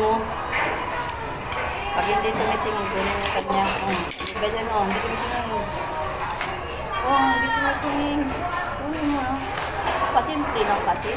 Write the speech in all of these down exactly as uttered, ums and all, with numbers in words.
mo. Pag hindi tumitingin, kunin yung kanya. Oh, ganyan oh, hindi tumitingin. Oh, hindi tumitingin. Kunin mo ah. Pasimple lang kasi.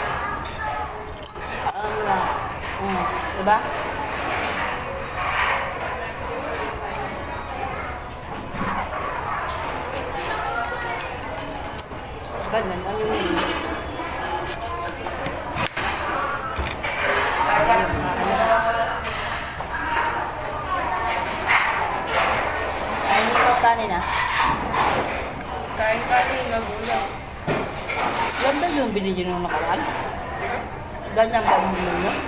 Ano na. Oh, diba? Ganyan, ano yun? Kanin ah. Kain kanin, magulang. Ganda yung binili nung nakaraan. Ganyan ba yung binili nyo?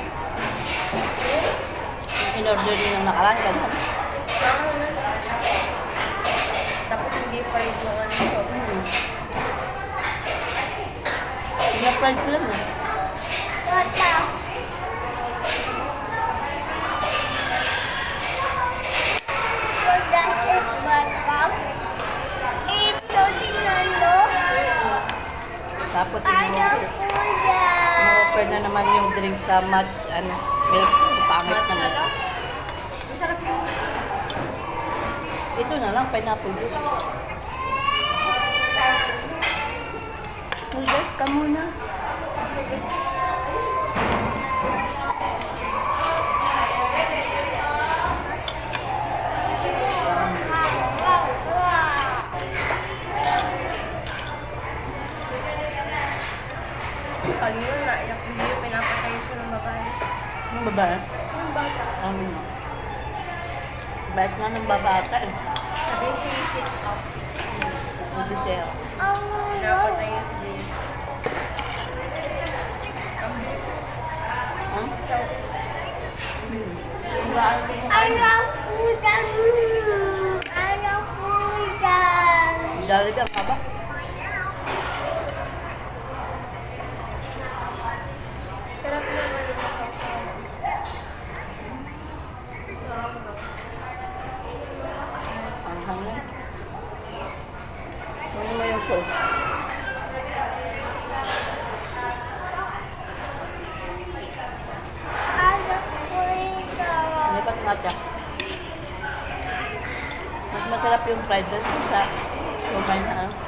In-order nyo nung nakaraan, ganyan. Tapos hindi fried yung ano ko. Hmm. Pina-fried ko lang eh. Wala. Tapos in-offer na naman yung drink sa match, ano, milk, pangit naman. Masarap yung... Ito na lang, pineapple juice. Ulit ka muna. Pag yun, naiyak ko yun, pinapatay siya ng babae. Ng babae? Ng bata. Ano? Bait nga ng babata eh. Sabi, hisit ka. Hindi siya. Pinapatay niya si Jay. Huh? Hmm. Ayaw pudan! Ayaw pudan! Dali ka pa ba? Sarap naman yung makasama. Ang hangin. Ano mo yung sauce? Ayaw pudan! Dapat matcha. Mas masarap yung fried rice sa lumay na ah.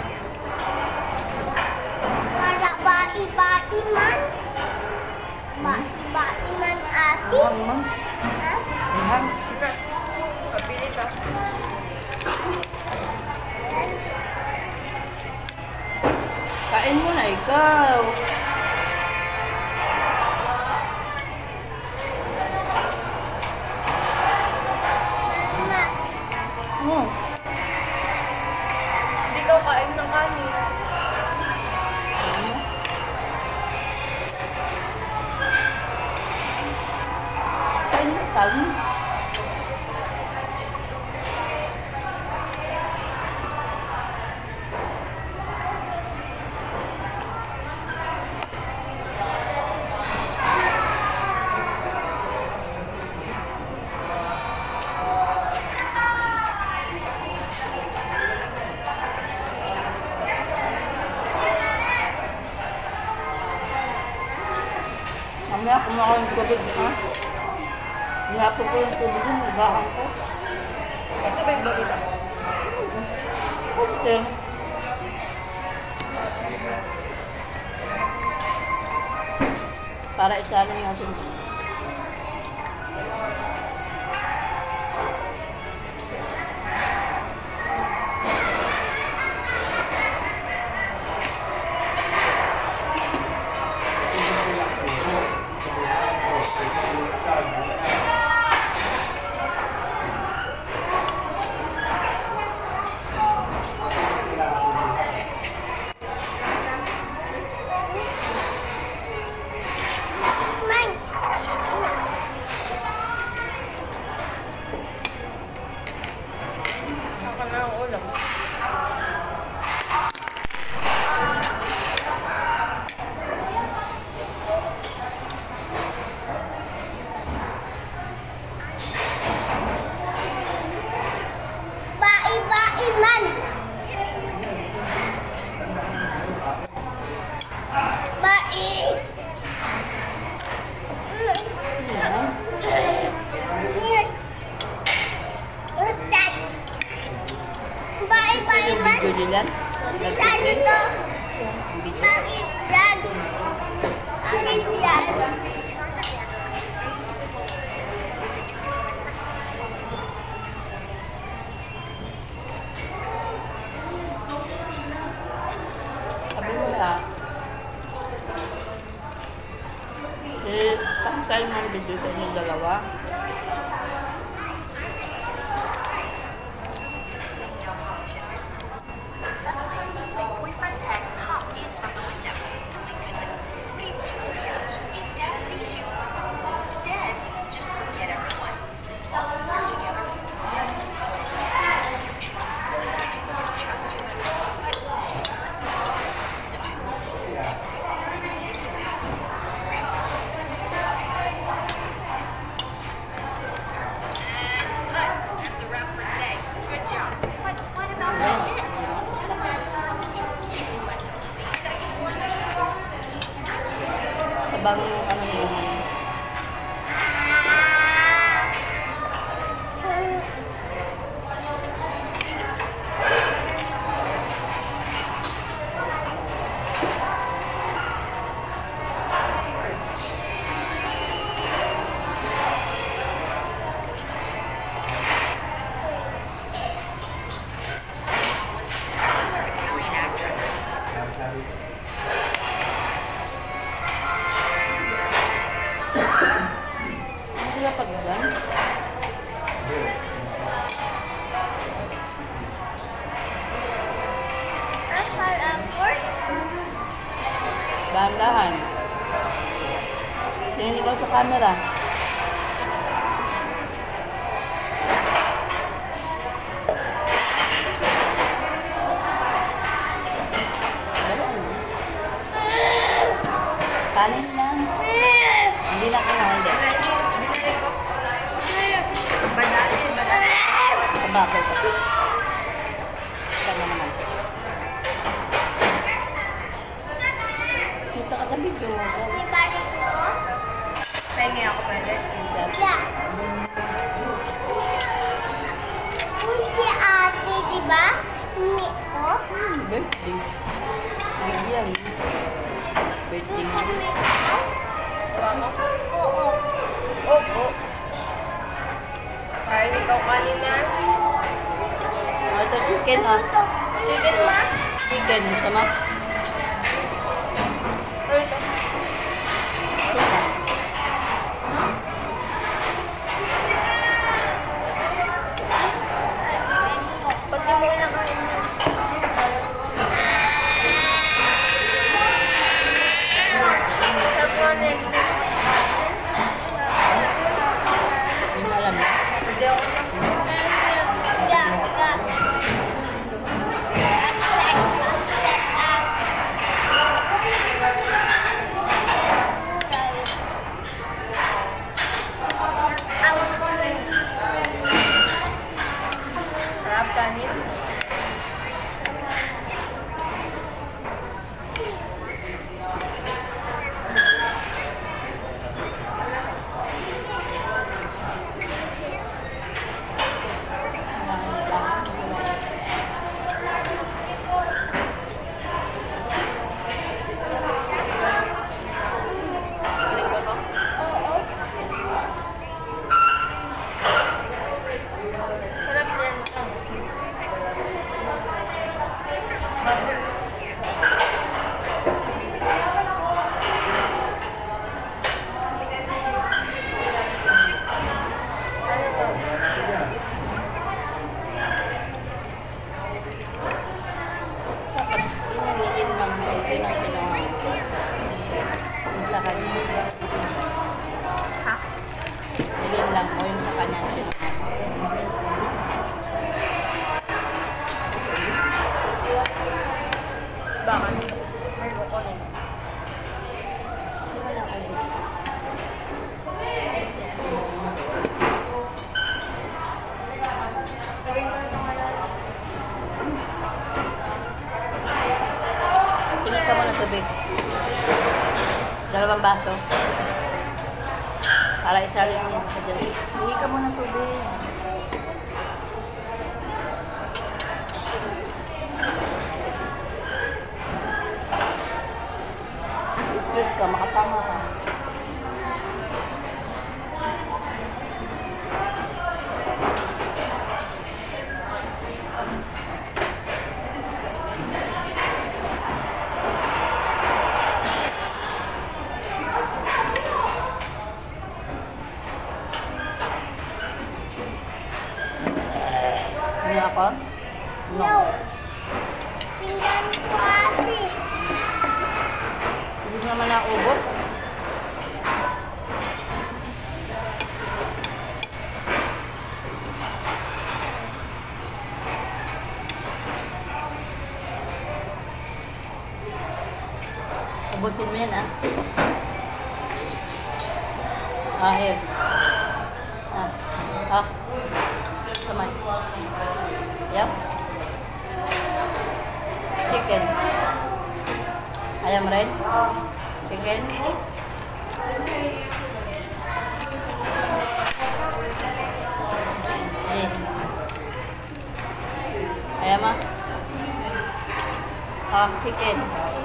Para bai-bai man? Bai-bai man ate? Ang hang, Ha? ang hang. Sige, pabili ka. Kain mo na ikaw. Mama, Oh. Hindi ka kain ng kanin. Kain na kain. Mamaya kumakain ng tubig, ha? Hinapon ko yung tubig yung magahan ko. Ito ba yung balita? Kunti. Para isalan natin. mine! yan? Saan Nag-play? ito? Ang video? Bakit yan? Bakit yan? Sabi mo na. Eh, pantay mo ang video sa inyong dalawa. My boyfriend's head popped in from the window. Oh my goodness. What are you doing here? If Dad sees you, we're both dead. Just forget everyone. As long as we're together, we're gonna go. You trust me. I do trust you. But just listen. I will do everything to make you happy. Right? And cut. That's a wrap for today. Good job. But what about this? Just one person in everyone. We gotta get one more. Sabang ano mo. Italian actress. Ano kaya pag yan? Asal airport? Dahan-dahan. Tingin ikaw sa camera. Kanin lang. Hindi na kaya, hindi. Binili ko. Badali, badali. Tabako kasi. Tama naman. Kita ka sa video. Di ba rito? Pengi ako pwede. Yeah. Kung si ate, di ba? Ni ko. Birthday. Bigyan. Birthday. Oo. Oh, oh. Kain ikaw kanina. Ah, ito chicken ah. Ito. Chicken ma? Chicken. Sama. Ano ito? Ba't di mo kinakain niya? Sarap nga na yun. Hindi mo alam. Hindi ako na. Yeah, yeah. Sarap kanin. Kunin ko to. Sarap yan. Ano to? Tapos, pinanilin lang mo. Ito na kinuha. Yung sa kanya. Ha? Nilin lang mo yung sa kanya. Kinuha. Bakit? May kukunin. Wala ko dito. Gawin mo na ito ngayon. Tingin ka mo ng tubig. Dalawang baso. Para isalin mo yung sa dyan. Tingin ka mo ng tubig. Tama ka. Ano ako? No. Pinggan ko ate. Hindi naman naubos. Ubusin mo yan, ah. Ah, here. Ah. Ah. Kamay. Yep. Chicken. Ayam red. Chicken. Yes. Ayam ah. Ah, chicken.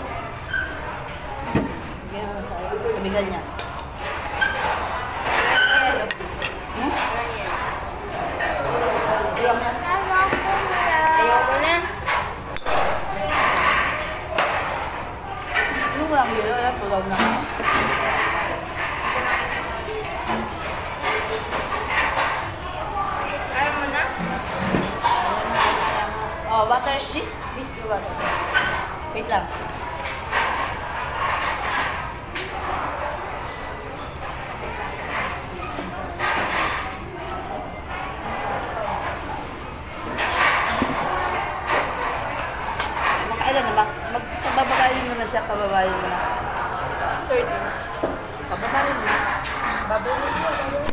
Kebigan niya. Hmm? Ayaw na. Tawa ko na. Ayaw mo na. Ano ba ang yelo? Ayaw, tulaw na. Ayaw mo na? Oh, water. This, this the water. Wait lang. Makailan na ba? Magpababayin mo na siya, pababayin mo na. thirty. Pababayin mo na. Babayin mo na.